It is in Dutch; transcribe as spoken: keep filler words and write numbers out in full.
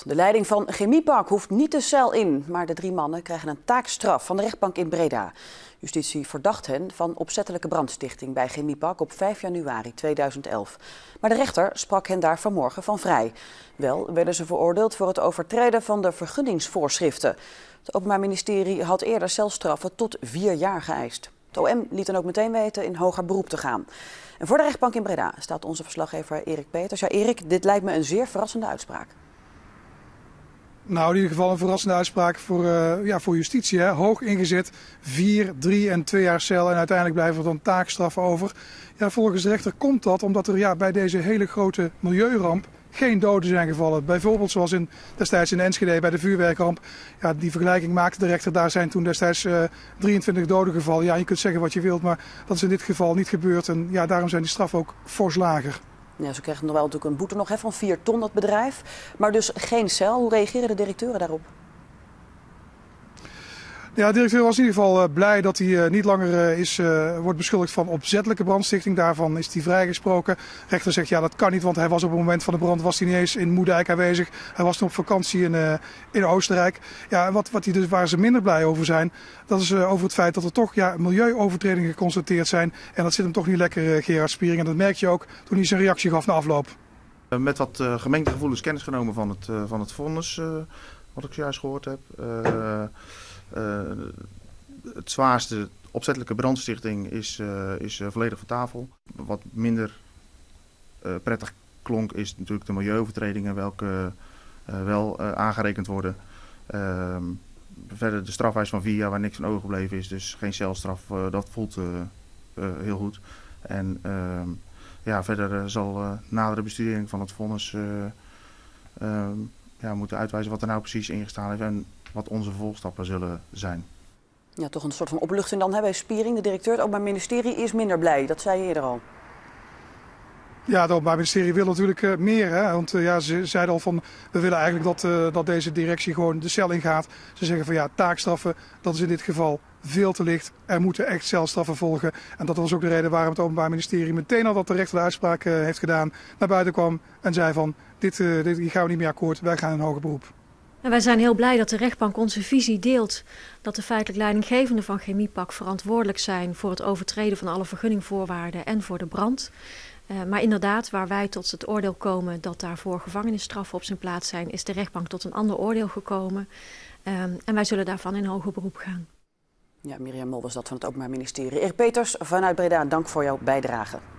De leiding van Chemiepak hoeft niet de cel in, maar de drie mannen krijgen een taakstraf van de rechtbank in Breda. Justitie verdacht hen van opzettelijke brandstichting bij Chemiepak op vijf januari tweeduizend elf. Maar de rechter sprak hen daar vanmorgen van vrij. Wel werden ze veroordeeld voor het overtreden van de vergunningsvoorschriften. Het Openbaar Ministerie had eerder celstraffen tot vier jaar geëist. Het O M liet dan ook meteen weten in hoger beroep te gaan. En voor de rechtbank in Breda staat onze verslaggever Erik Peters. Ja, Erik, dit lijkt me een zeer verrassende uitspraak. Nou, in ieder geval een verrassende uitspraak voor, uh, ja, voor justitie. Hè. Hoog ingezet, vier, drie en twee jaar cel en uiteindelijk blijven er dan taakstraffen over. Ja, volgens de rechter komt dat omdat er ja, bij deze hele grote milieuramp geen doden zijn gevallen. Bijvoorbeeld zoals in, destijds in Enschede bij de vuurwerkramp. Ja, die vergelijking maakte de rechter. Daar zijn toen destijds uh, drieëntwintig doden gevallen. Ja, je kunt zeggen wat je wilt, maar dat is in dit geval niet gebeurd. En ja, daarom zijn die straffen ook fors lager. Ja, ze krijgen nog wel natuurlijk een boete nog, hè, van vier ton, dat bedrijf. Maar dus geen cel. Hoe reageren de directeuren daarop? Ja, de directeur was in ieder geval uh, blij dat hij uh, niet langer uh, is, uh, wordt beschuldigd van opzettelijke brandstichting. Daarvan is hij vrijgesproken. De rechter zegt ja, dat kan niet, want hij was op het moment van de brand was hij niet eens in Moerdijk aanwezig. Hij was nog op vakantie in, uh, in Oostenrijk. Ja, wat, wat die dus, waar ze minder blij over zijn, dat is uh, over het feit dat er toch ja, milieuovertredingen geconstateerd zijn. En dat zit hem toch niet lekker, uh, Gerard Spiering. En dat merk je ook toen hij zijn reactie gaf na afloop. Met wat uh, gemengde gevoelens kennis genomen van het, uh, van het vonnis, uh, wat ik zojuist gehoord heb. Uh, Uh, het zwaarste, opzettelijke brandstichting, is, uh, is uh, volledig van tafel. Wat minder uh, prettig klonk is natuurlijk de milieuovertredingen welke uh, wel uh, aangerekend worden. Uh, verder de strafeis van vier jaar waar niks van overgebleven is, dus geen celstraf, uh, dat voelt uh, uh, heel goed. En uh, ja, verder uh, zal uh, nadere bestudering van het vonnis uh, uh, ja, moeten uitwijzen wat er nou precies ingestaan heeft en wat onze vervolgstappen zullen zijn. Ja, toch een soort van opluchting dan hè, bij Spiering. De directeur, het Openbaar Ministerie, is minder blij. Dat zei je eerder al. Ja, het Openbaar Ministerie wil natuurlijk uh, meer. Hè? Want uh, ja, ze zeiden al van, we willen eigenlijk dat, uh, dat deze directie gewoon de cel ingaat. Ze zeggen van ja, taakstraffen, dat is in dit geval veel te licht. Er moeten echt celstraffen volgen. En dat was ook de reden waarom het Openbaar Ministerie meteen al dat de rechter de uitspraak uh, heeft gedaan, naar buiten kwam en zei van, dit, uh, dit hier gaan we niet meer akkoord, wij gaan in hoger beroep. En wij zijn heel blij dat de rechtbank onze visie deelt dat de feitelijk leidinggevenden van Chemiepak verantwoordelijk zijn voor het overtreden van alle vergunningvoorwaarden en voor de brand. Uh, maar inderdaad, waar wij tot het oordeel komen dat daarvoor gevangenisstraffen op zijn plaats zijn, is de rechtbank tot een ander oordeel gekomen. Um, en wij zullen daarvan in hoger beroep gaan. Ja, Mirjam Mol was dat van het Openbaar Ministerie. Erik Peters vanuit Breda, dank voor jouw bijdrage.